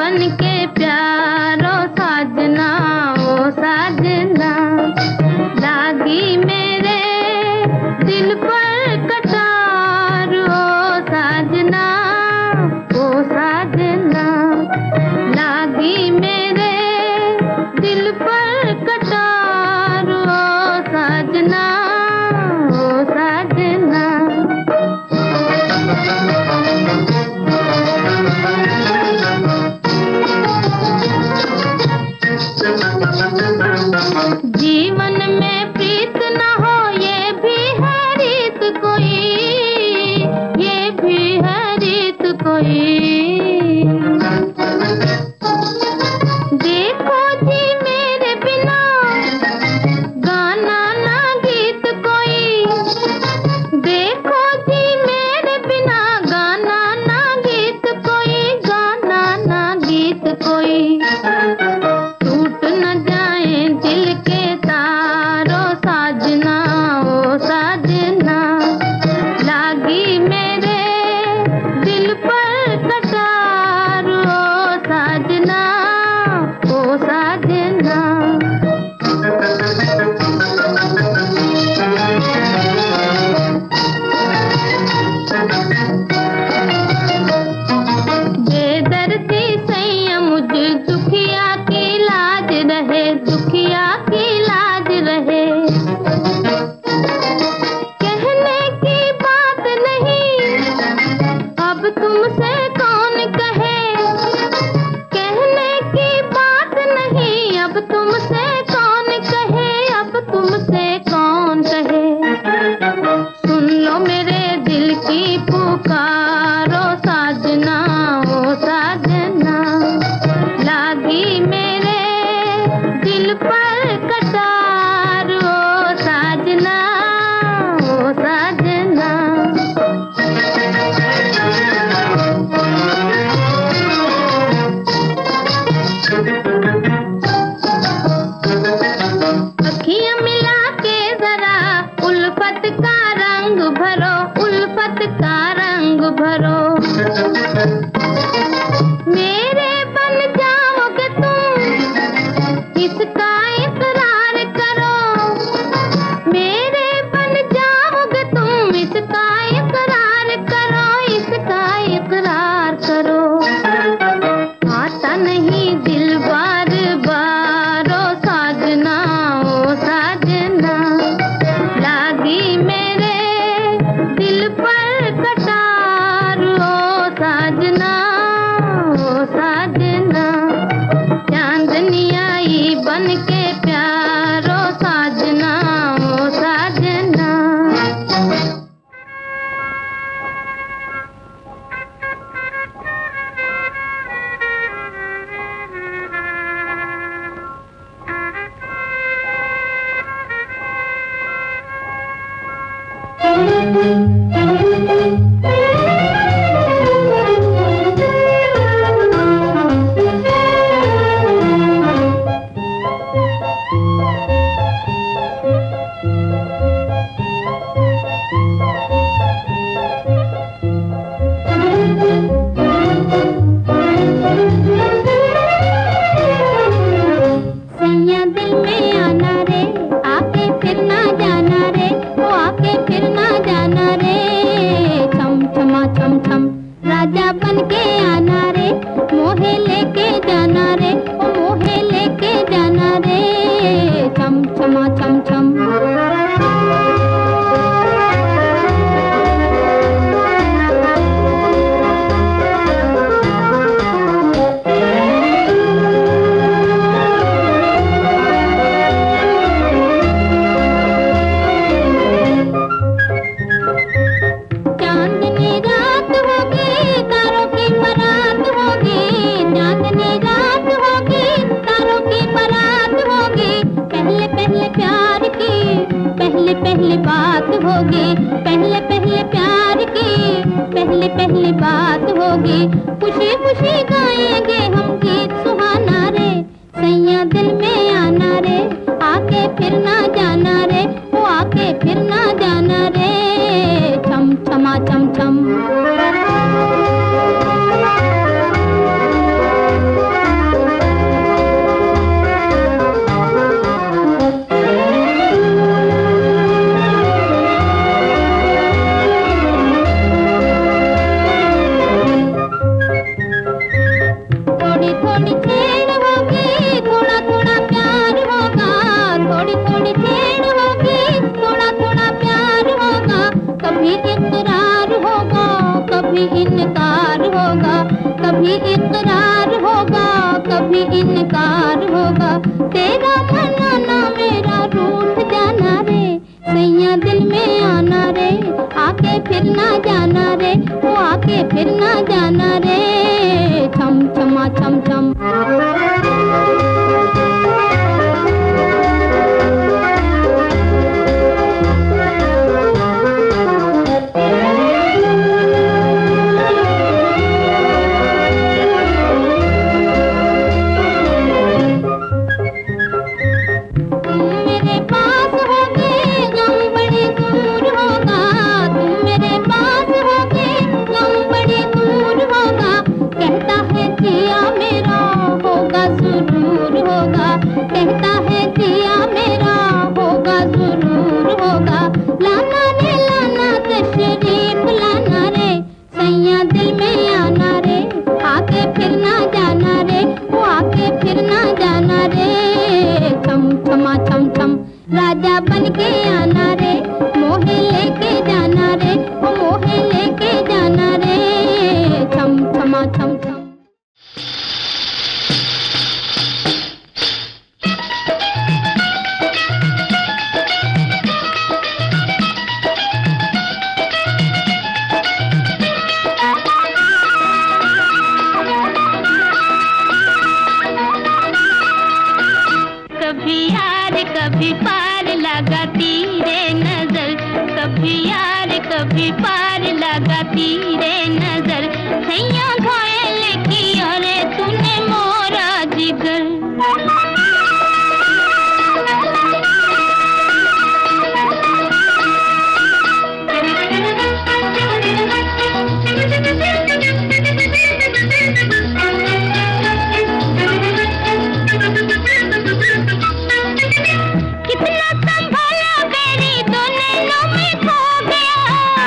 बन के प्यारो साजना ओ साजना, लागी मेरे दिल पर कटार ओ साजना ओ साजना, लागी मेरे दिल पर कटार ओ साजना ओ साजना। जीवन में प्रीत न हो ये भी है रीत कोई, ये भी है रीत कोई। देखो जी मेरे बिना गाना ना गीत कोई, देखो जी मेरे बिना गाना ना गीत कोई, गाना ना गीत कोई। टूट न जाए दिल के तारो साजना ओ साजना, लागी मेरे दिल पर कटार ओ साजना ओ साजना। बेदर्दी सैया मुझ दुखिया की लाज रहे, दुखिया की लाज रहे। कहने की बात नहीं अब तुमसे कौन कहे, कहने की बात नहीं अब तुमसे कौन कहे, अब तुमसे कौन कहे। सुन लो मेरे दिल की पुकारो साजना ओ साजना, लागी मेरे दिल पर कटार ओ साजना ओ साजना। अखियां मिला के जरा उल्फत का रंग भरो, उल्फत का रंग भरो। मेरे बन जाओगे तुम इसका इकरार करो, मेरे बन जाओगे तुम इसका इकरार करो, इसका इकरार करो। आता नहीं दिल बार बार ओ साजना ओ साजना, लागी मेरे दिल पर कटार ओ साजना ओ साजना। चांदनी आई बन के प्यारो साजना ओ साजना। सैया दिल में आना रे, आके फिर ना जाना रे, वो आके फिर ना जाना रे। छम छमा छम छम राजा बन के आना रे, मोहे लेके जाना रे, ओ मोहे लेके जाना रे। छम छमा छम छम। चांदनी रात होगी तारों की बारात होगी, चांदनी रात होगी तारों की बारात होगी। पहले पहले प्यार की पहले पहले बात होगी, पहले पहले प्यार की पहले पहले बात होगी। खुशी खुशी गाएंगे हम गीत सुहाना रे, सैया दिल में आना रे, आके फिर ना जाना रे, वो आके फिर ना जाना रे। छम छमा छम छम। करार होगा, कभी इनकार होगा। तेरा मनाना मेरा रूठ जाना रे, सैया दिल में आना रे, आके फिर ना जाना रे, वो आके फिर ना जाना रे। छम छमा छम छम राजा बन के आना रे, मोहे लेके जाना रे, वो मोहे लेके जाना रे। छम छमा छम छम कभी यार कभी पार लगाती रे नजर, कभी यार कभी पार लगाती रे नजर। सैया घायल किया रे तूने मोरा जिगर। कितना संभाला मेरी दो नैनों में खो गया,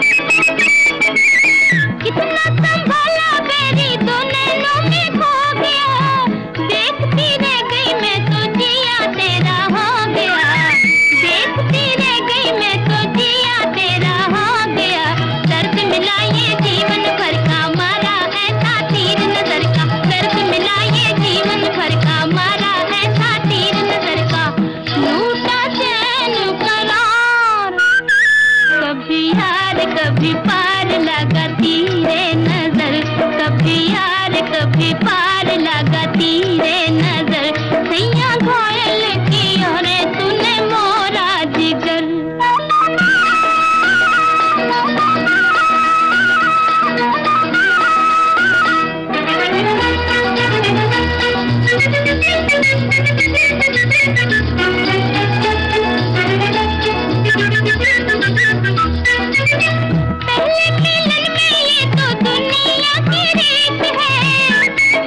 कितना संभाला मेरी दो नैनों में खो गया। देखती रह गई मैं तो जिया तेरा हो गया, देखती रह गई मैं तो जिया तेरा हो गया। दर्द मिला ये जीवन भर का मारा ऐसा तीर नजर का, दर्द मिला ये जीवन भर का मारा ऐसा तीर नजर का। लूटा चैन करार, कभी यार कभी पार लगाती रे नजर, कभी यार कभी पार लगाती रे नजर। सैया घायल किया रे तूने मोरा जिगर। पहले मिलन में ये तो दुनिया की रीत है,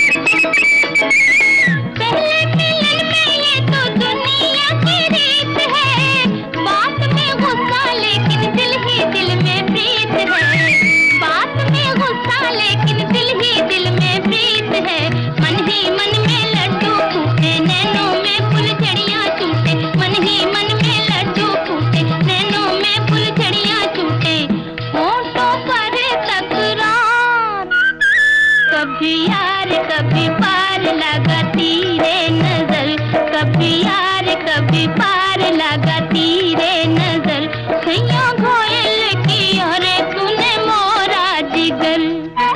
पहले मिलन में ये तो दुनिया की रीत है। बात में गुस्सा लेकिन दिल ही दिल में प्रीत है, बात में गुस्सा लेकिन दिल ही दिल में प्रीत है। मन ही मन में लड्डू फूटे नैनों में फुलझड़ियाँ टूटे, मन ही मन में लड्डू फूटे नैनों में फुलझड़ियाँ टूटे। होठों पर तकरार, कभी यार कभी पार लगाती रे नजर, कभी यार कभी पार लगाती रे नजर। सैया घायल किया रे तूने मोरा जिगर।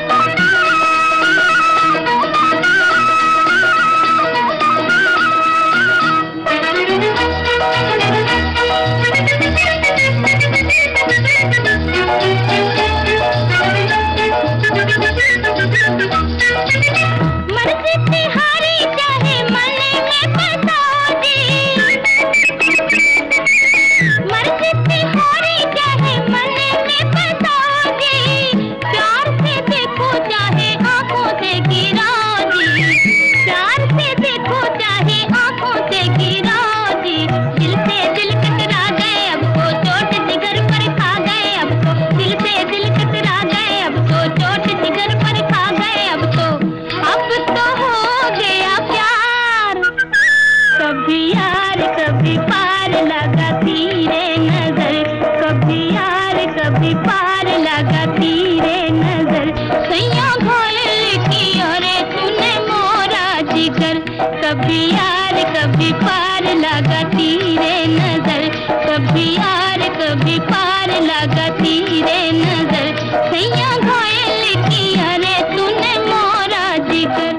मर्जी तिहारी चाहे मन में बसा दी, मर्जी तिहारी चाहे मन में बसा दी। प्यार से देखो चाहे आंखों से गिरा दी, प्यार से देखो चाहे आंखों से गिरा दी। दिल से दिल कतरा गए अब तो चोट जिगर पर खा गए, अब तो दिल से दिल कतरा गए अब तो चोट जिगर पर खा गए। अब तो हो गए कभी यार कभी पार लगाती रे नजर, कभी यार कभी पार लगाती रे नजर। सैया घायल किया रे तूने मोरा जिगर।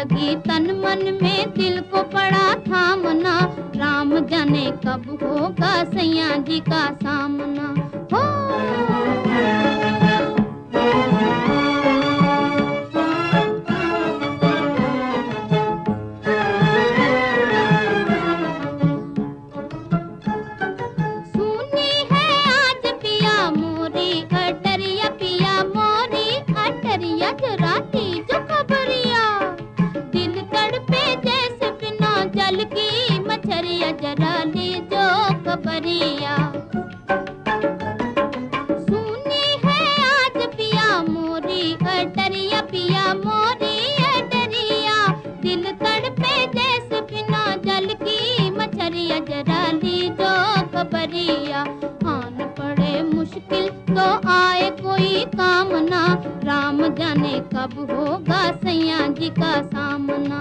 लगी तन मन में दिल को पड़ा थामना, राम जाने कब होगा सैया जी का सामना। हो सुनी है आज पिया मोरी अटरिया, पिया मोरी अटरिया, जरा लीजो खबरिया, दिल तड़पे जैसे बिना जल की मछरिया, जरा लीजो खबरिया। सुनी है आज पिया मोरी अटरिया, पिया मोरी अटरिया, दिल तड़पे जैसे बिना जल की मछरिया, जरा लीजो खबरिया। आन पड़े मुश्किल तो आए कोई कामना, राम जाने कब होगा सैया जी का सामना।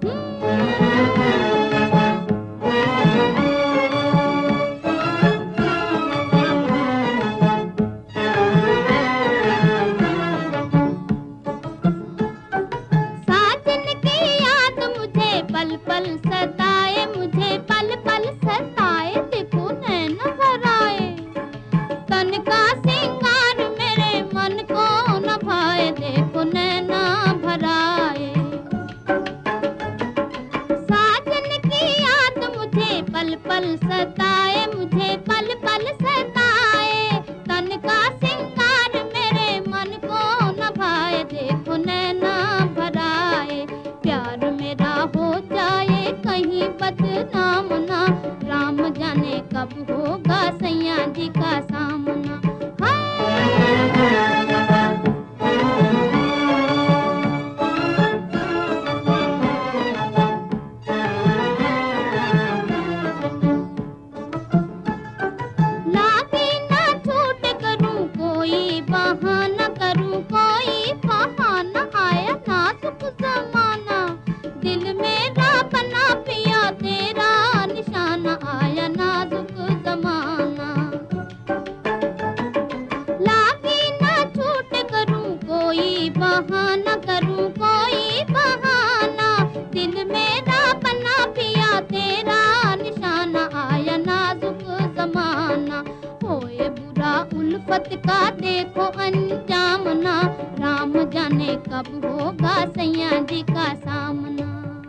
साजन की याद मुझे पल पल सताए, मुझे पल पल सताए, देखो नैन भराए, तन का सिंगार मेरे मन को न भाए, देखो नैना भराए। साजन की याद मुझे पल पल सताए, मुझे पल पल सताए, तन का सिंगार मेरे मन को न भाए, देखो नैना भराए। प्यार मेरा हो जाए कहीं बदनाम ना, राम जाने कब होगा सैया जी का सामना। लागी ना छूट करूं कोई बहाना, करूं कोई बहाना, आया नाजुक जमाना, दिल मेरा बना पिया तेरा निशाना, आया नाजुक जमाना। लागी ना छूट करूं कोई बहाना, करूं कोई बहाना, दिल मेरा बना पिया तेरा निशाना, आया नाजुक जमाना। होए बुरा उल्फत का देखो अंजाम ना, राम जाने कब होगा सैया जी का सामना।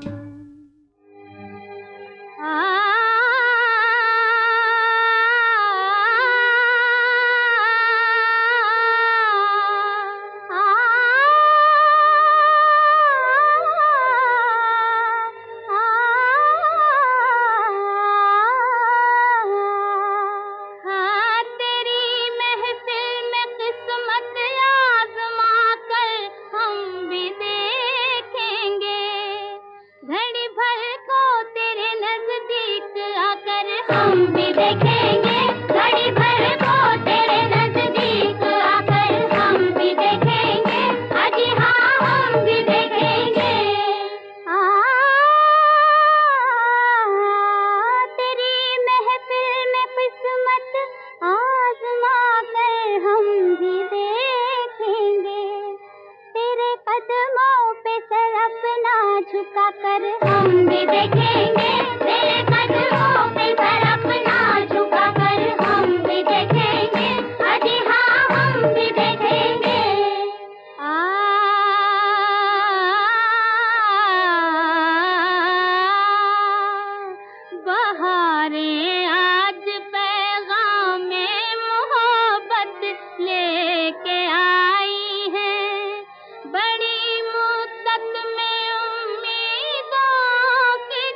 तेरी महफिल में किस्मत आज़मा कर हम भी देखेंगे, घड़ी भर को तेरे नजदीक आकर हम भी देखेंगे, घड़ी भर को तेरे नजदीक आकर हम भी देखेंगे, अजी हाँ हम भी देखेंगे। तेरी महफिल में किस्मत आज़मा कर हम भी देखेंगे, तेरे कदमों पे सर अपना झुका कर हम भी देखेंगे, तेरे कदमों पे सर अपना झुका कर हम भी देखेंगे, अजी हाँ हम भी देखेंगे। बहारें आज पैगामे मोहब्बत लेके आई हैं, बड़ी मुद्दत में उम्मीदों की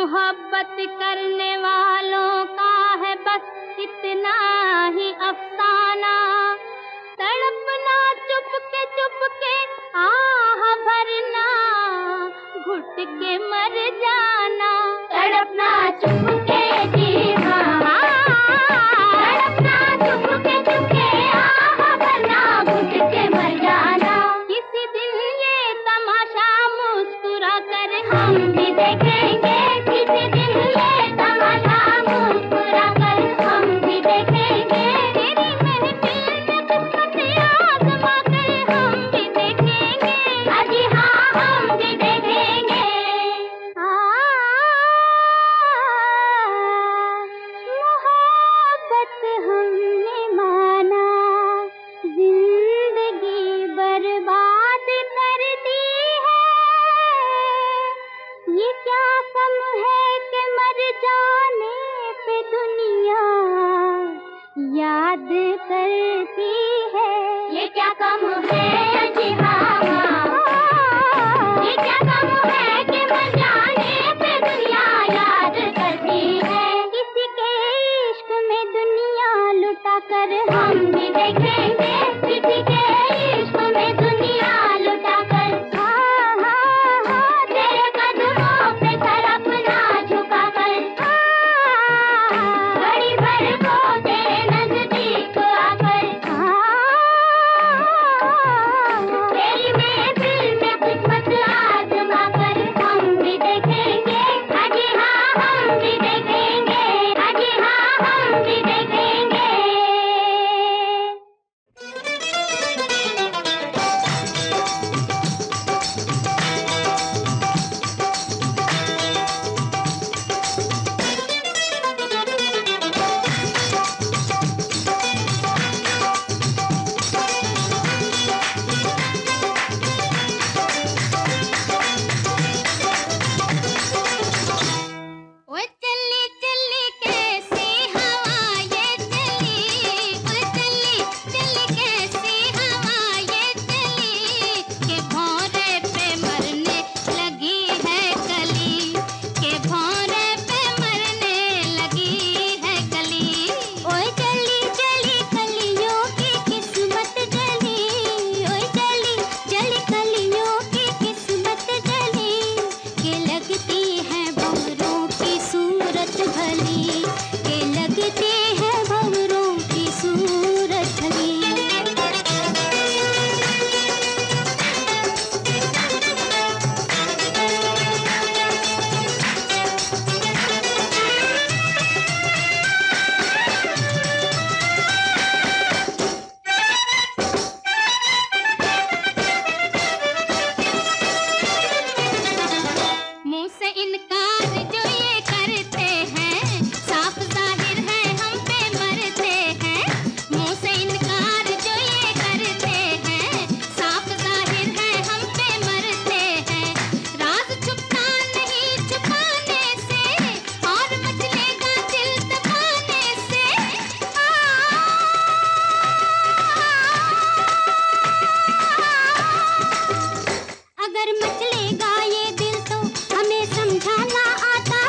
मोहब्बत करने वालों का है बस इतना ही अफसाना, तड़पना चुपके आह भरना, घुट के मर जाना, तड़पना चुपके जी हाँ, तड़पना चुपके आह भरना, घुट के मर जाना। किसी दिन ये तमाशा मुस्कुरा कर हम भी देखेंगे, किसी दिन ये तमाशा मुस्कुरा कर हम भी देखेंगे, तेरी महफिल में किस्मत आज़मा कर हम भी देखेंगे, अजी हाँ हम भी देखेंगे। मोहब्बत हमने माना, जिंदगी बर्बाद कर दी है, ये क्या कम है कि मर जाने पे दुनिया याद करती है, ये क्या कम है जी हाँ, ये क्या कम है कि मर जाने पे दुनिया याद करती है, किसी के इश्क में दुनिया लुटा कर हम भी देखेंगे, किसी के इश्क में दुनिया लुटा कर, हाँ हाँ हाँ तेरे कदमों पे सर अपना झुका कर, घड़ी भर को तेरे नजदीक आकर, तेरी महफिल में किस्मत आज़मा कर हम भी देखेंगे, अजी हाँ हम भी देखेंगे, अजी हाँ हम भी देखेंगे। ओ चली चली कैसी हवा ये चली, ओ चली चली कैसी हवा ये चली, के भौरे पे मरने लगी है कली, के भौरे पे मरने लगी है कली। ओ चली चली कलियों की किस्मत जली, ओ चली चली कलियों की किस्मत जली, के लगती है भंवरों की सूरत भली, के लगती है भंवरों की सूरत भली। मुंह से इनकार जो ये करते हैं, साफ जाहिर है हम पे मरते हैं, मुंह से इनकार जो ये करते हैं, साफ जाहिर है हम पे मरते हैं, राज छुपता नहीं छुपाने से, और मचलेगा दिल दबाने से, अगर मचलेगा ये दिल तो हमें समझाना आता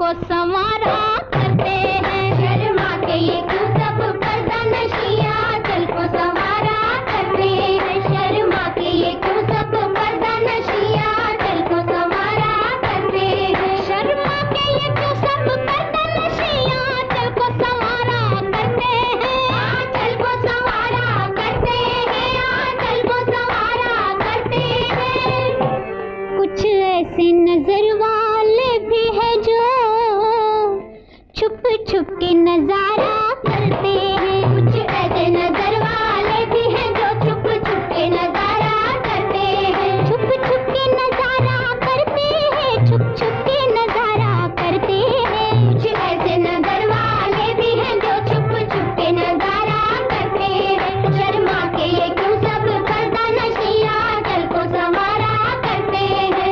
को संवारा करते हैं। शर्मा के ये क्यों सब पर्दा नशिया आंचल को संवारा करते हैं। शर्मा के ये क्यों सब पर्दा नशिया आंचल को संवारा करते हैं। शर्मा के ये क्यों सब पर्दा नशिया आंचल को संवारा करते हैं। आंचल को संवारा करते हैं। आंचल को संवारा करते हैं। कुछ ऐसे नजर वाले भी है जो छुप छुप के नजारा करते हैं। कुछ ऐसे नजर वाले भी हैं जो छुप छुप के नजारा करते हैं। छुप छुप के नजारा करते हैं। छुप छुप के नजारा करते हैं। कुछ ऐसे नजर वाले भी हैं जो छुप छुप के नजारा करते हैं। शर्मा के ये क्यों सब पर्दा नशिया आंचल को संवारा करते हैं।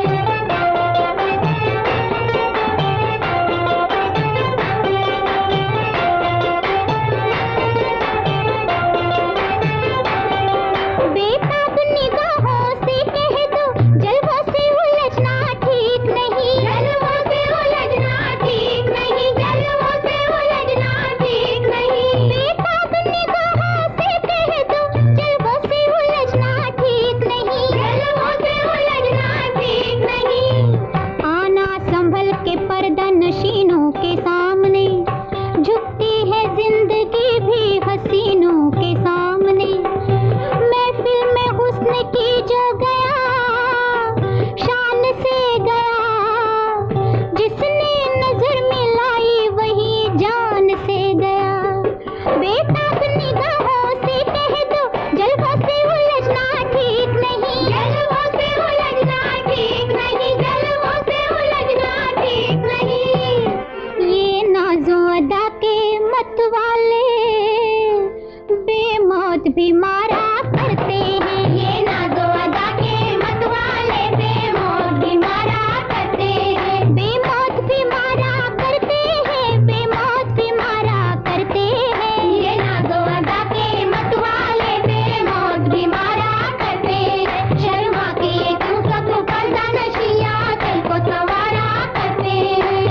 बेताब निगाहों से कह दो जलवों से उलझना ठीक नहीं। जलवों से उलझना ठीक नहीं। जलवों से उलझना ठीक नहीं। बेताब निगाहों से कह दो जलवों से उलझना ठीक नहीं। जलवों से उलझना ठीक नहीं। आना संभल के पर्दा नशीनों के सामने झुकती है जिंदगी भी हसीनों के सामने। महफिल में हुस्न की जो गया शान से गया। जिसने नजर मिलाई वही जान से गया। बेताब निगाहों से कह दो जलवों से उलझना ठीक नहीं। जलवों से उलझना ठीक नहीं। जलवों से उलझना ठीक नहीं। ये नाज़ो अदा के मत वाले बेमौत भी मारा करते हैं। ये नाज़ो अदा के मत वाले बेमौत भी मारा करते हैं। बेमौत भी मारा करते हैं। बेमौत भी मारा करते हैं। ये नाज़ो अदा के मत वाले बेमौत भी मारा करते हैं। शर्मा के ये क्यों सब पर्दा नशिया आंचल को संवारा करते हैं।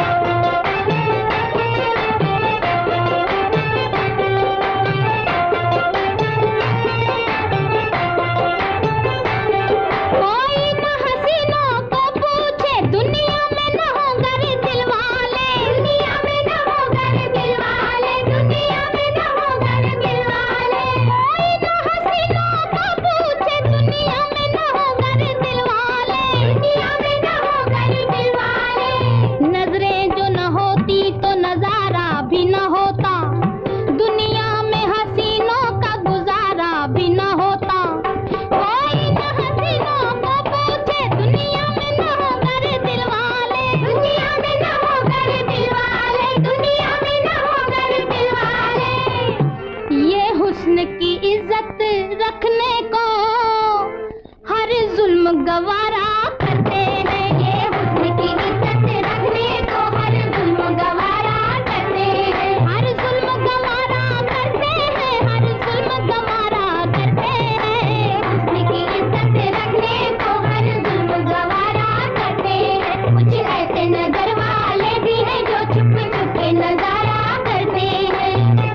कोई न हसीनों को पूछे दुनिया में न हो गर दिल वाले। दुनिया में न हो गर दिल वाले। दुनिया में न हो गर दिल वाले। कोई न हसीनों को पूछे दुनिया में न हो गर दिल वाले। दुनिया में न हो गर दिल वाले। नजरें जो न होती तो नजारा भी न होता। दुनिया में हसीनों का गुजारा भी न होता। कोई न हसीनों को पूछे दुनिया में न हो गर दिल वाले। दुनिया में न हो गर दिल वाले। दुनिया में न हो गर दिल वाले। ये हुस्न की इज्जत रखने को हर जुल्म गवारा करते हैं। ये हुस्न की इज्जत रखने को हर जुल्म गवारा करते हैं। हर जुल्म गवारा करते हैं। हर जुल्म गवारा करते हैं। हुस्न की इज्जत रखने को हर जुल्म गवारा करते हैं। कुछ ऐसे नजर वाले भी हैं जो छुप छुप के नजारा करते हैं।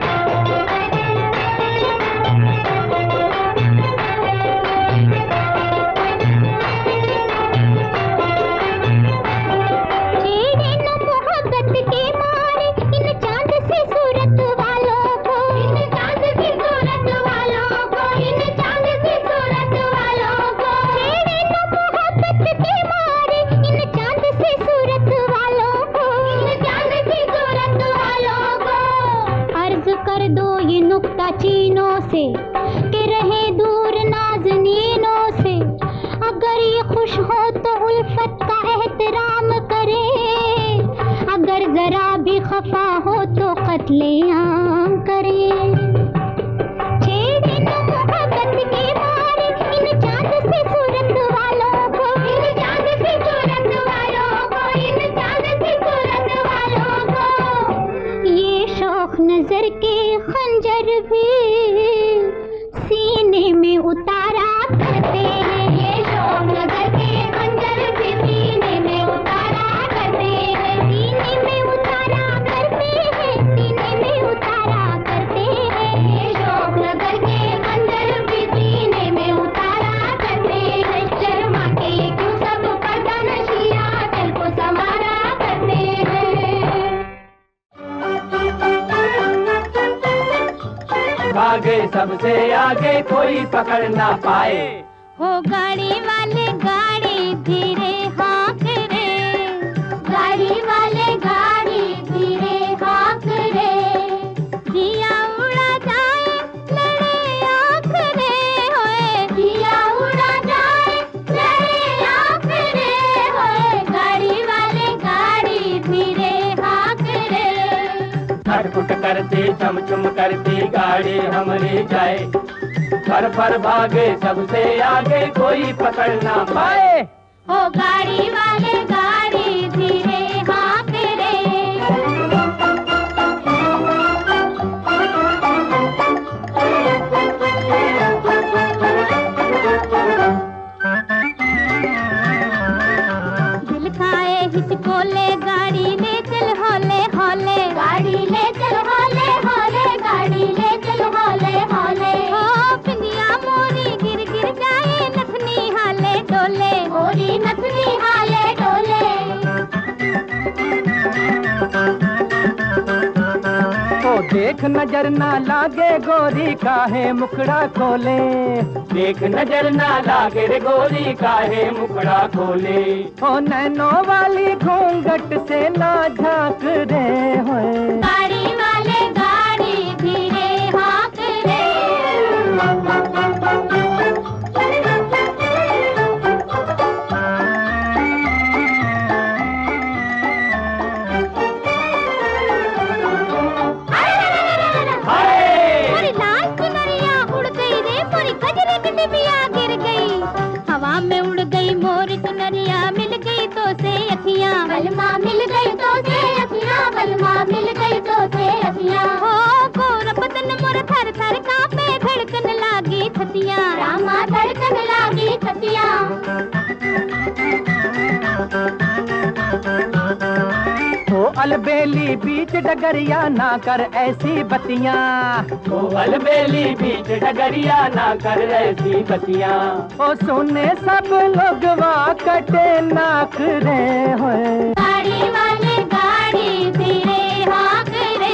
छेड़े न मोहब्बत के मारे इन चांद सी सूरत वालों को। इन चांद सी सूरत वालों को। इन चांद सी सूरत वालों को। छेड़े न मोहब्बत के मारे इन चांद सी सूरत वालों को। इन चांद सी सूरत वालों को। अर्ज कर दो ये नुक्ता चीनों से कि रहे दूर नाज़नीनों से। अगर ये खुश हो तो उल्फत का एहतराम करे। अगर जरा भी खफा हो तो कत्लेआम करे। छेड़े न मोहब्बत के मारे इन चांद सी सूरत वालों को। इन चांद सी सूरत वालों को। इन चांद सी सूरत वालों को। ये शौक नजर के खंजर भी सीने में उतारा करते हैं। ये शौक नजर के खंजर भी सीने में उतारा करते हैं। सीने भागे सबसे आगे कोई पकड़ ना पाए। हो गाड़ी वाले गाड़ी धीरे हाँक रे, गाड़ी वाले गाड़ी धीरे हाँक रे, दिया उड़ा जाए लड़े आँख रे, होए दिया उड़ा जाए लड़े आँख रे, होए गाड़ी वाले गाड़ी धीरे हाँक रे। खटपुट करती चमचम करती गाड़ी हमारी जाए, फर फर भागे सबसे आगे कोई पकड़ ना पाए। हो गाड़ी वाले गाड़ी धीरे हाँक रे। दिल खाए हिचकोले गाड़ी ले चल हौले हौले, गाड़ी ले चल हौले हौले, गाड़ी ले चल हौले हौले। हो पिंदिया मोरी गिर गिर जाए नथनी हाले डोले, मोरी नथनी हाले डोले। ओ देख नजर ना लागे गोरी काहे मुखड़ा खोले, देख नजर ना लागे रे गोरी काहे मुखड़ा खोले। ओ नैनो वाली घूंघट से ना झांक रे, होए गाड़ी वाले गाड़ी धीरे हाँक रे। मोरी लाल चुनरिया उड़ गई रे, मोरी गजरे की डिबिया गिर गई, हवा में उड़ गई मोरी चुनरिया, मिल गई तो से अखियाँ बलमा, मिल गई तो से अखियाँ बलमा, मिल गई तो से अखियाँ। हो गोरा बदन मोर थर थर कांपे, धड़कन लागी छतियाँ रामा, धड़कन लागी छतियाँ। ओ अलबेली बीच डगरिया ना कर ऐसी बतियां, ओ अलबेली बीच डगरिया ना कर ऐसी बतियां। ओ सुने सब लोग वहाँ कटे नाक रे, होए गाड़ी वाले गाड़ी धीरे हाँक रे।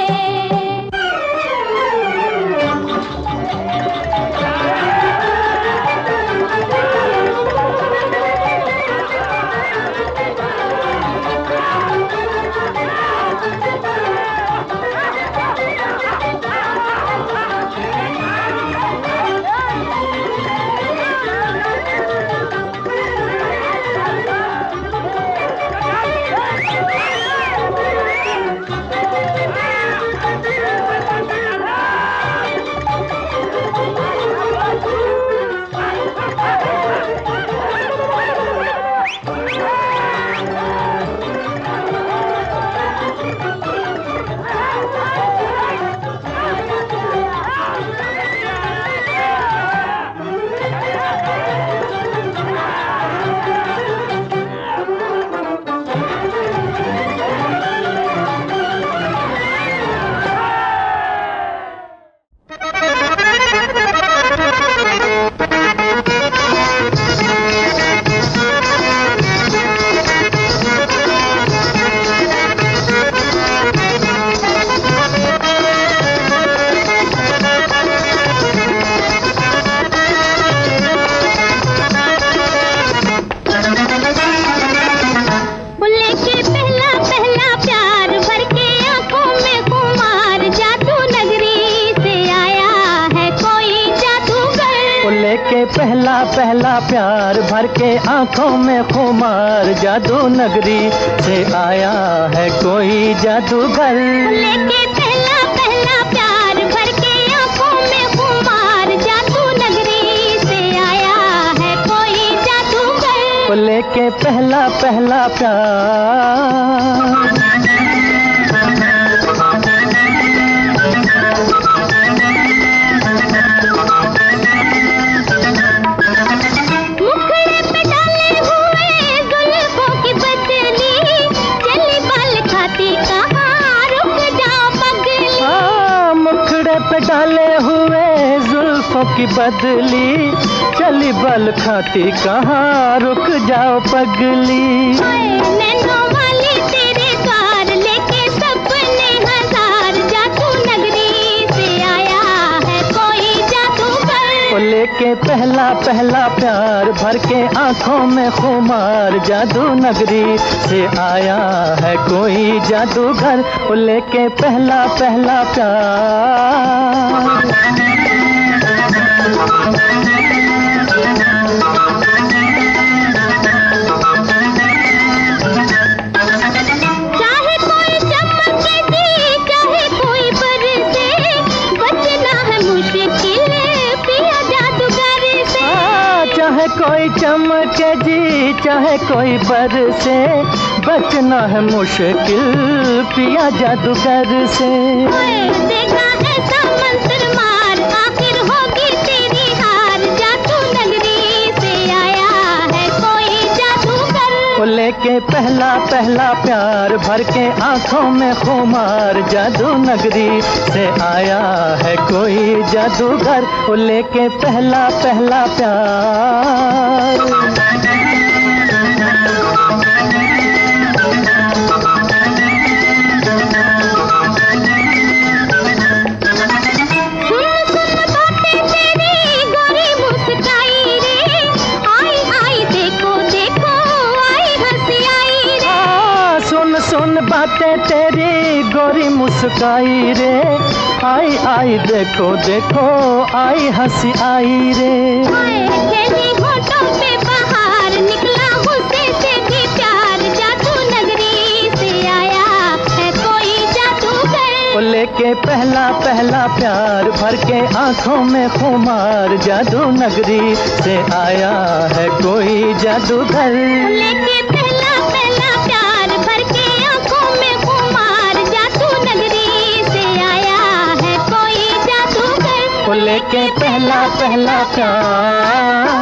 पहला पहला प्यार भर के आंखों में खुमार, जादू नगरी से आया है कोई जादूगर। लेके पहला पहला प्यार भर के आंखों में खुमार, जादू नगरी से आया है कोई जादूगर। लेके पहला पहला प्यार। डाले हुए जुल्फों की बदली, चली बल खाती कहाँ, रुक जाओ पगली। नैनों वाली तेरे द्वार लेके सपने हजार, जादू नगरी से आया है कोई लेके पहला पहला प्यार भर के आंखों में खुमार, जादू नगरी से आया है कोई जादूगर, वो लेके पहला पहला प्यार। कोई चमके जी चाहे कोई बरसे, बचना है मुश्किल पिया जादूगर से। देखा ऐसा मंत्र मार, आखिर होगी तेरी हार, जादू नगरी से आया है कोई जादूगर, वो लेके पहला पहला प्यार भर के आंखों में खुमार, जादू नगरी से आया है कोई जादूगर, वो लेके पहला पहला प्यार। बातें तेरी गोरी मुस्काई रे, आई आई देखो देखो आई हंसी आई रे। होठों पे बाहर निकला गुस्से से भी प्यार, जादू नगरी से आया है कोई जादूगर, वो लेके पहला पहला प्यार भर के आंखों में खुमार, जादू नगरी से आया है कोई जादूगर, लेके पहला पहला प्यार भर के लेके पहला पहला प्यार।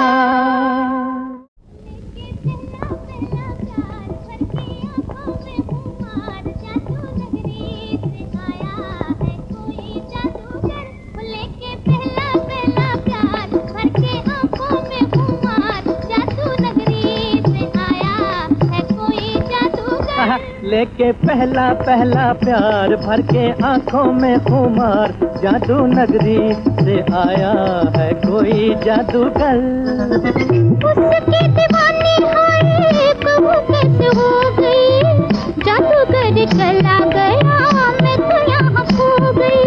लेके पहला पहला प्यार भर के आंखों में खुमार, जादू नगरी से आया है कोई जादूगर, उसकी दीवानी है कब कैसे हो गई, जादूगर चला गया मैं तो यहाँ खो गई,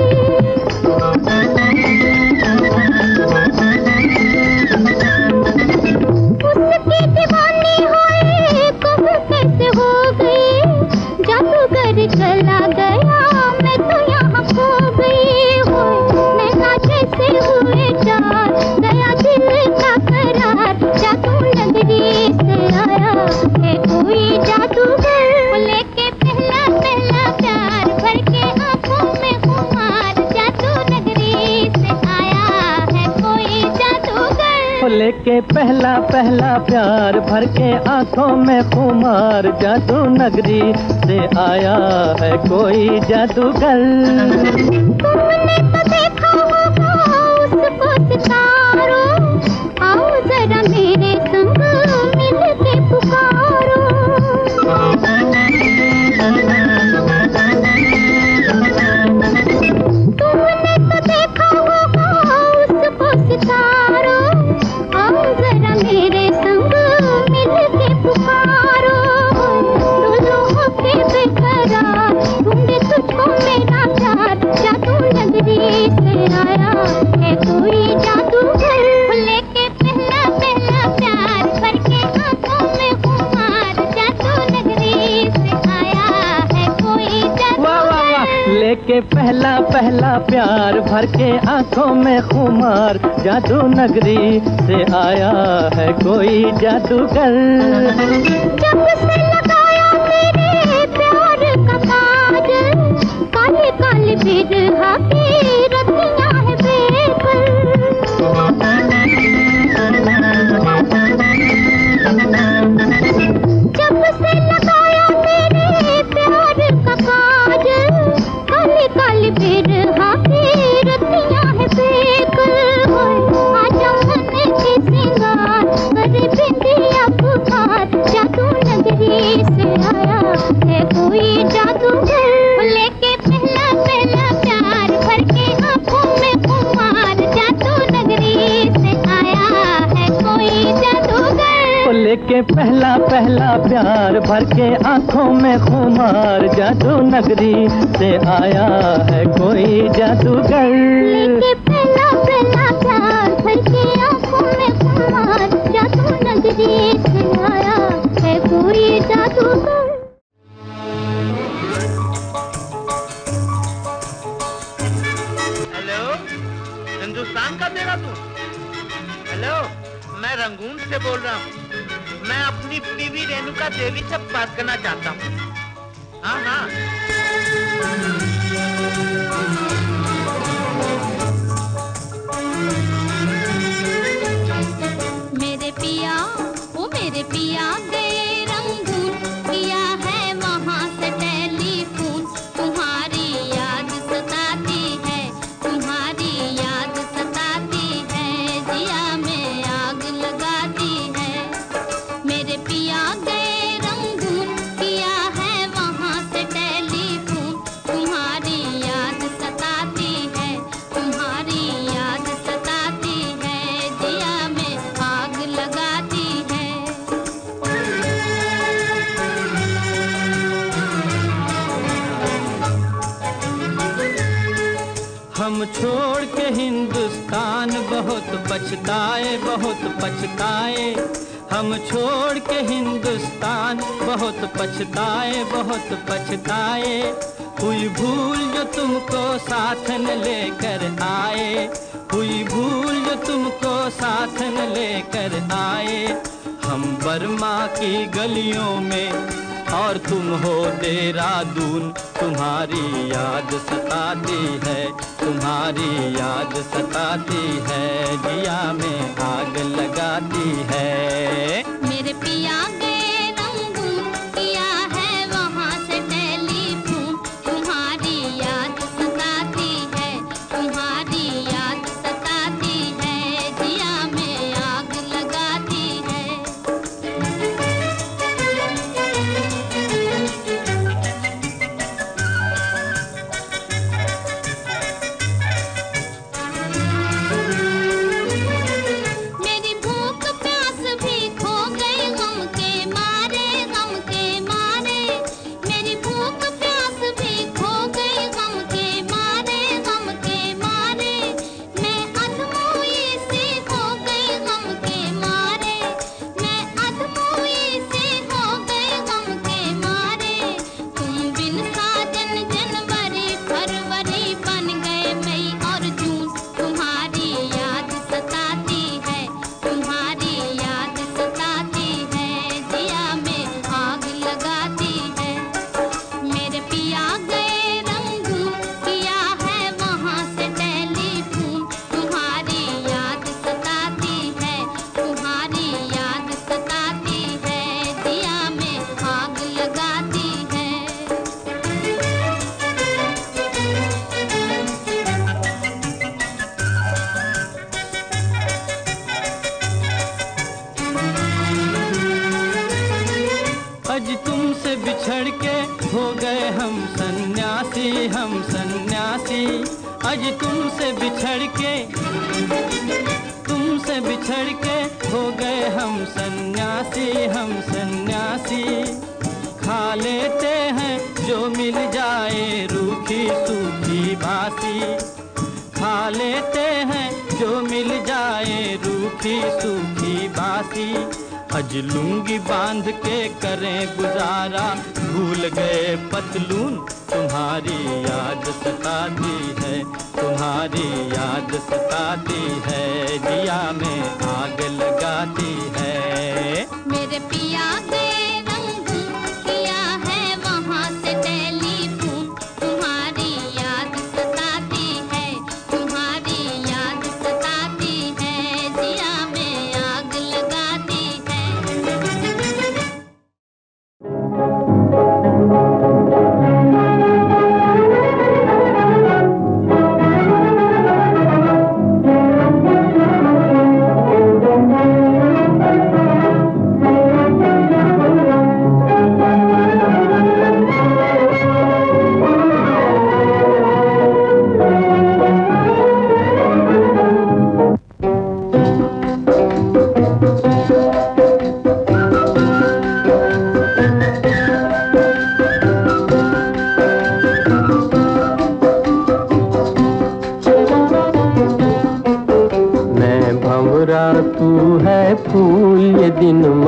उसकी दीवानी है कब कैसे हो गई, जादूगर चला गया मैं तो यहाँ खो गई, नैना जैसे हुए चार गया दिल का करार, जादू नगरी से आया है कोई जादूगर, लेके पहला पहला प्यार भर के आंखों में खुमार, जादू नगरी से आया है कोई जादूगर, लेके पहला पहला प्यार भर के आंखों में खुमार, जादू नगरी से आया है कोई जादूगर। तुमने तो देखा होगा उसको सितारों, आओ जरा मेरे संग मिल के पुकारो, तुमने तो देखा होगा उसको सितारों, आओ जरा मेरे संग मिल के पुकारो, डोलो होके बेकरार ढूंढे तुझको मेरा प्यार, जादू नगरी से आया है कोई जादूगर, लेके पहला पहला प्यार भर के आंखों में खुमार, जादू नगरी से आया है कोई जादूगर, लेके पहला पहला प्यार भर के आंखों में खुमार, जादू नगरी से आया है कोई जादूगर, जब से लगाया मेरे प्यार का काजल, काले काले बिरहा की रतियां है बेकल, जब से लगाया मेरे प्यार का काजल, काले काले बिरहा की रतियां है बेकल, आजा मन के सिंगार करे बिंदिया पुकार, जादू नगरी से आया है कोई जादूगर, लेके पहला पहला प्यार भर पहला पहला प्यार भर के आंखों में खुमार, जादू नगरी से आया है कोई जादूगर। लेके पहला पहला प्यार भर के आंखों में खुमार, जादू नगरी से आया है कोई जादूगर। हेलो, हिंदुस्तान का देहरादून। हेलो, मैं रंगून से बोल रहा हूँ। मैं अपनी बीवी रेणुका देवी से बात करना चाहता हूँ। हाँ हाँ। मेरे पिया, वो मेरे पिया गए रंगून, किया है वहाँ से टेलीफोन। तुम्हारी याद सताती है, तुम्हारी याद सताती है, जिया में आग लगाती है। मेरे पिया गए रंगून, किया है वहाँ से टेलीफोन। तुम्हारी याद सताती है, तुम्हारी याद सताती है, जिया में आग लगाती है। हम छोड़ के हिंदुस्तान बहुत पछताए, बहुत पछताए। हम छोड़ के हिंदुस्तान बहुत पछताए, बहुत पछताए। हुई भूल जो तुमको साथ न लेकर आए, हुई भूल जो तुमको साथ न लेकर आए। हम बर्मा की गलियों में और तुम हो देहरादून, तुम्हारी याद सताती है, तुम्हारी याद सताती है, जिया में आग लगाती है। मेरे पिया गए रंगून, किया है वहाँ से टेलीफोन। तुम्हारी याद सताती है, तुम्हारी याद सताती है, जिया में आग लगाती है। मेरी भूख प्यास भी खो गई गम के मारे, गम के मारे। मेरी भूख प्यास भी खो गई गम के मारे, गम के मारे। मैं अधमोई सी हो गई गम के मारे, मैं अधमोई सी हो गई गम के मारे। तुम बिन साजन जनवरी फरवरी बन गए मई और जून। तुम्हारी याद सताती है, तुम्हारी याद सताती है, जिया में आग लगाती है। मेरे पिया गए रंगून, किया है वहाँ से टेलीफोन। तुम्हारी याद सताती है, तुम्हारी याद सताती है, जिया में आग लगाती है। आज तुमसे बिछड़ के हो गए हम सन्यासी, हम सन्यासी। आज तुमसे बिछड़ के, तुमसे बिछड़ के हो गए हम सन्यासी, हम सन्यासी। खा लेते हैं जो मिल जाए रूखी सूखी बासी, खा लेते हैं जो मिल जाए रूखी सूखी बासी। अज लुंगी बांध के करें गुजारा, भूल गए पतलून। तुम्हारी याद सताती है, तुम्हारी याद सताती है, जिया में आग लगाती है। मेरे पिया गए रंगून, किया है वहाँ से टेलीफोन। तुम्हारी याद सताती है, तुम्हारी याद सताती है, जिया में आग लगाती है।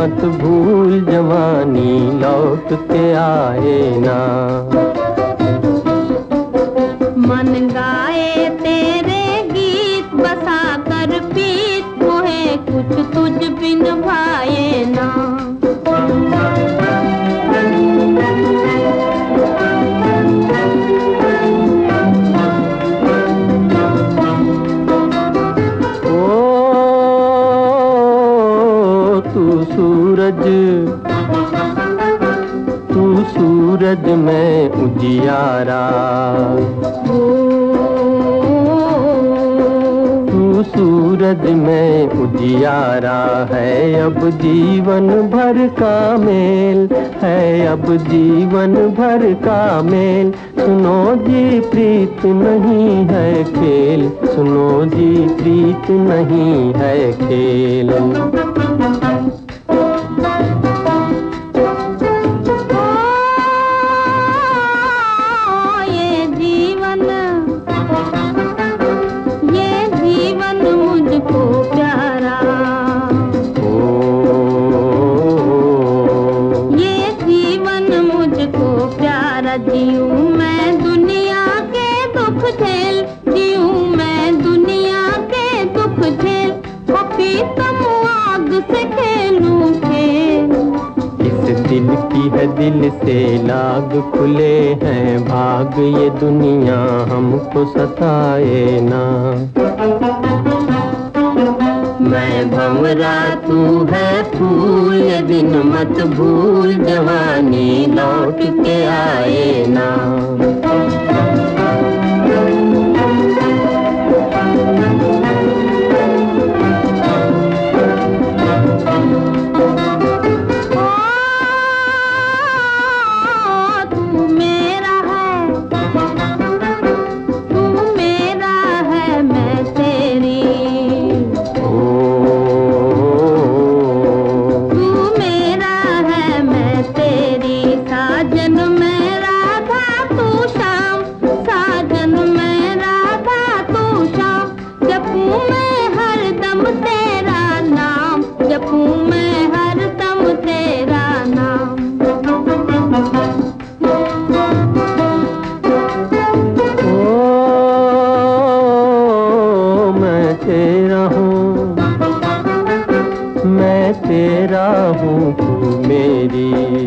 मत भूल जवानी लौट के आए ना। मन गाए तेरे गीत बसा कर पीत मोहे कुछ तुझ बिन भाए ना। तू सूरज में उजियारा, तू सूरज में उजियारा है अब जीवन भर का मेल, है अब जीवन भर का मेल। सुनो जी प्रीत नहीं है खेल, सुनो जी प्रीत नहीं है खेल। जीऊं मैं दुनिया के दुख झेल, जीऊं मैं दुनिया के दुख झेल, प्रीतम आग से खेलूं खेल। इस दिल की है दिल से लाग खुले हैं भाग, ये दुनिया हमको सताए ना। मैं भंवरा तू है फूल, ये दिन मत भूल जवानी लौट के आए ना। तेरा हूँ तू मेरी,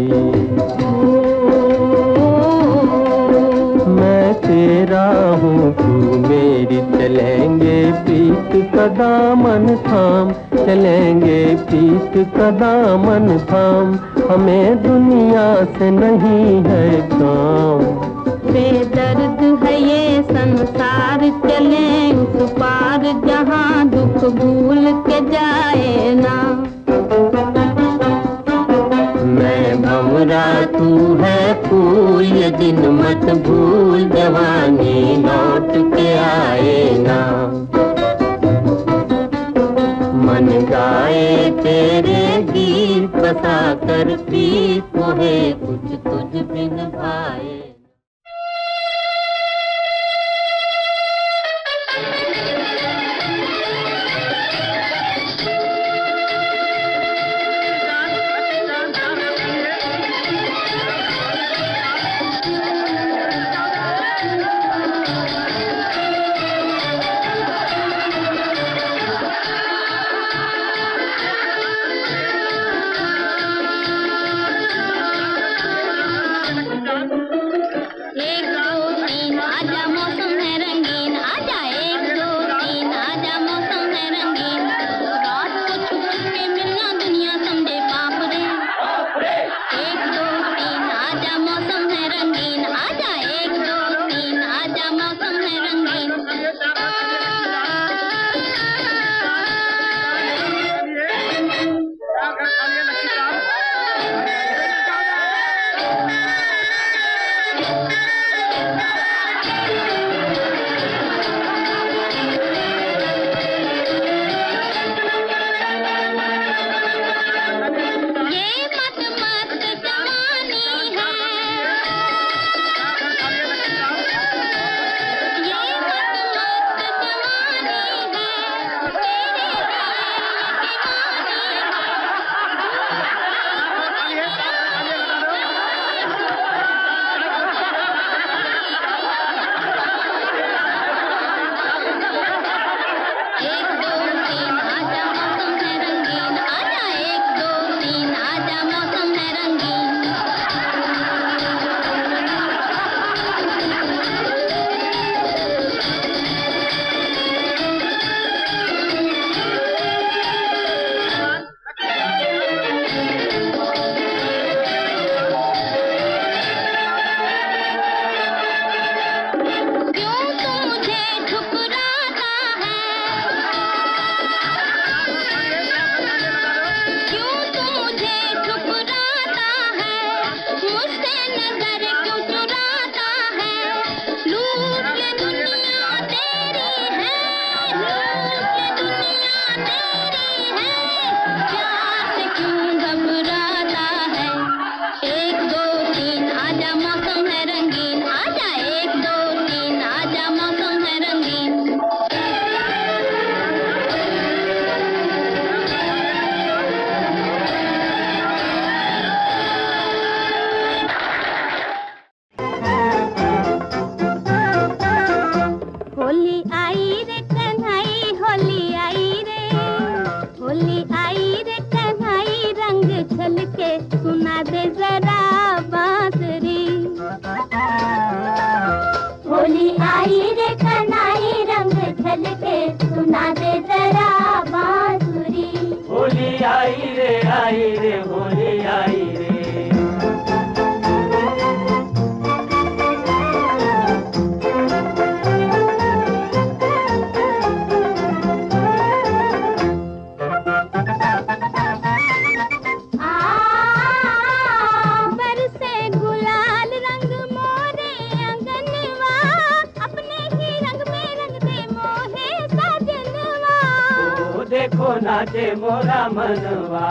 मैं तेरा हूँ तू मेरी। चलेंगे प्रीत का दामन थाम, चलेंगे प्रीत का दामन थाम, हमें दुनिया से नहीं है काम। बेदर्द है ये संसार, चले उस पार जहाँ दुख भूल के जाए ना। मैं भंवरा तू है फूल, ये दिन मत भूल जवानी लौट के आए ना। मन गाए तेरे गीत बसा कर प्रीत मोहे कुछ तुझ बिन भाए। होली आई रे कन्हई होली आई रे, होली आई रे कन्हई रंग छलके सुना दे जरा बांसुरी। होली आई रे कन्हई रंग छलके सुना दे जरा बांसुरी। होली आई रे होली आई रे। देखो नाचे मोरा मनवा,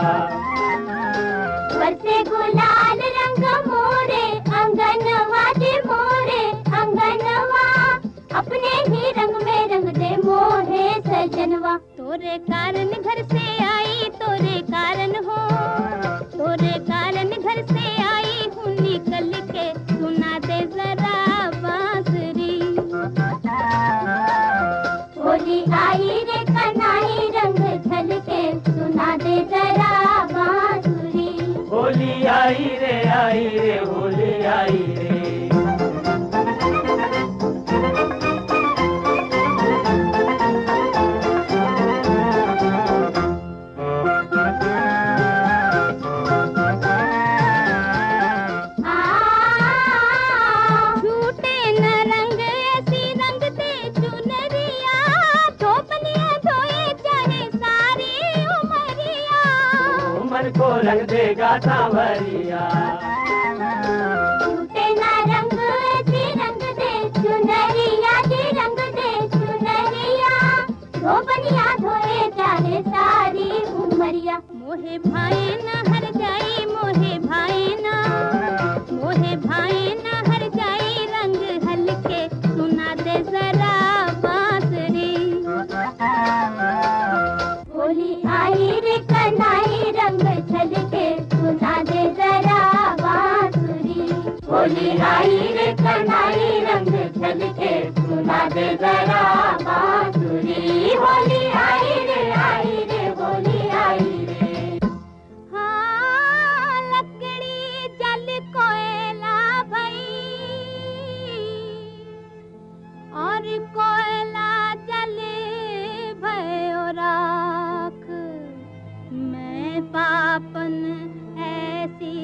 बरसे गुलाल रंग मोरे अंगनवा दे मोरे अंगनवा, अपने ही रंग में रंग दे मोहे सजनवा। तोरे कारण घर से आई तोरे कारण हो, तोरे कारण घर से आई हूँ निकल के सुना दे जरा बांसुरी। होली आई रे कन्हई रंग छलके सुना दे जरा बांसुरी। होली आई रे होली आई रे। को रंग देगा सांवरिया, झूठे ना रंग ऐसी रंग दे चुनरिया जी रंग दे चुनरिया, धोबनिया धोए चाहे सारी उमरिया। मोहे भाई ना हर जाई मोहे भाई ना, मोहे भाई ना हर जाई रंग हल्के सुना दे जरा बांसुरी। होली आई रे कन्हई रंग छलके सुना दे जरा बांसुरी। होली आई रे कन्हई रंग छलके सुना दे जरा बांसुरी। होली आई रे होली आई रे। हाँ लकड़ी जल कोयला भई और कोयला जल भयो राख, मैं पापन ऐसी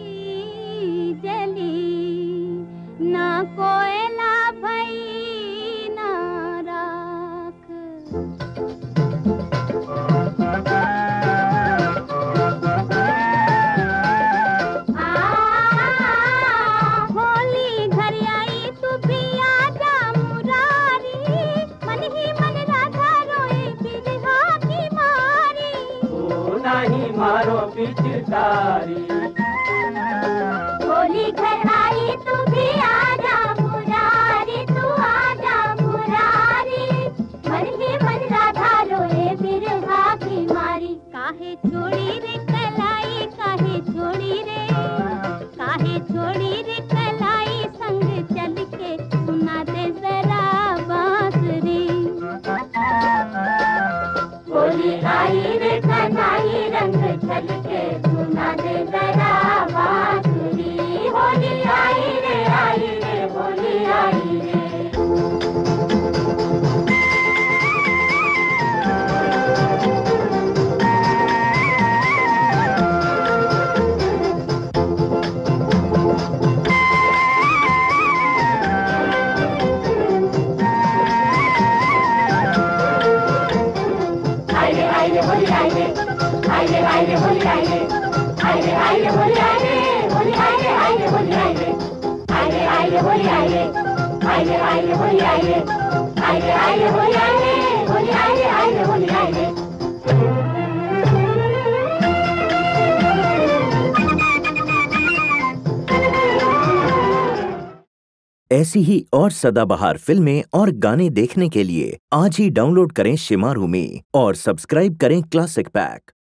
जली ना कोयला भई ना राख। होली घर आई तू भी आजा मुरारी, मन ही मन राधा रोए बिरहा की मारी। ओ नहीं मारो पिचकारी। होली घर आई तू भी आजा मुरारी, तू आजा मुरारी, मन ही मन राधा रोए बिरहा की मारी। काहे छोड़ी रे कलाई काहे छोड़ी रे, काहे छोड़ी रे कलाई संग चल के सुना दे जरा बांसुरी। होली आई रे कन्हई रंग छलके सुना दे जरा बांसुरी। होली आई रे होली आई रे। होली आई रे होली आई रे, होली आई रे होली आई रे, होली आई रे होली आई रे, होली आई रे होली आई रे, होली आई रे होली आई रे, होली आई रे होली आई रे। ऐसी ही और सदाबहार फिल्में और गाने देखने के लिए आज ही डाउनलोड करें शिमारू में और सब्सक्राइब करें क्लासिक पैक।